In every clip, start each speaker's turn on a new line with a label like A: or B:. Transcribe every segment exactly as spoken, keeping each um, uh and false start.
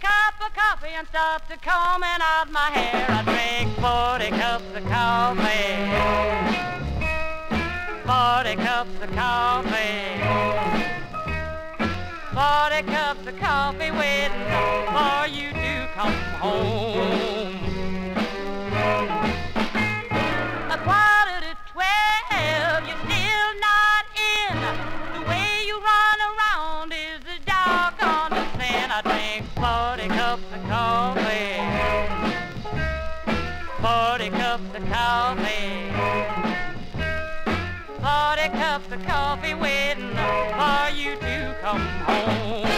A: cup of coffee and start to combing out my hair. I drink forty cups of coffee, forty cups of coffee, forty cups of coffee waiting for you to come home. A quarter to twelve, you're still not in. The way you run around is a doggone sin. I drink forty cups of coffee, forty cups of coffee, forty cups of coffee waiting for you to come home.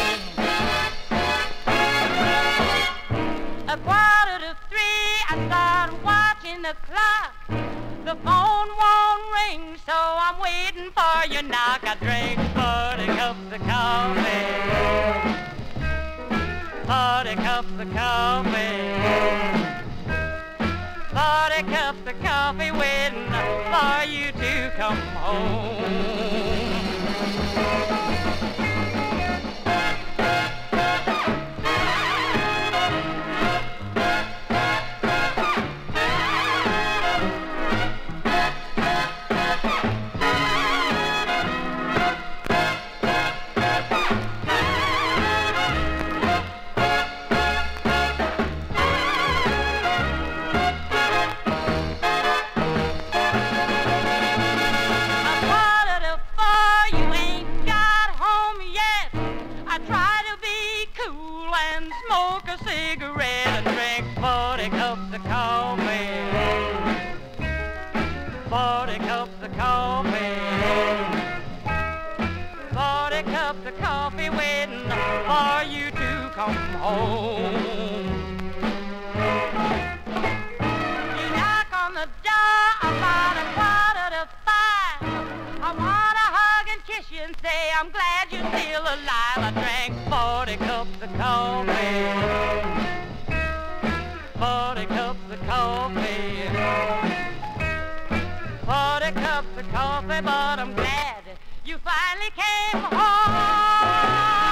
A: A quarter to three, I start watching the clock. The phone won't ring, so I'm waiting for your knock. I drink forty cups of coffee, forty cups of coffee, forty cups of coffee waiting for you to come home. But I'm glad you finally came home.